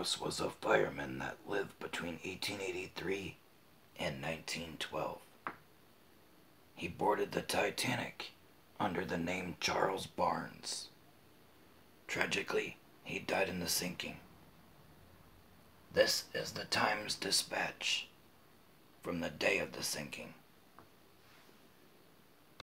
Barnhouse was a fireman that lived between 1883 and 1912. He boarded the Titanic under the name Charles Barnes. Tragically, he died in the sinking. This is the Times Dispatch from the day of the sinking.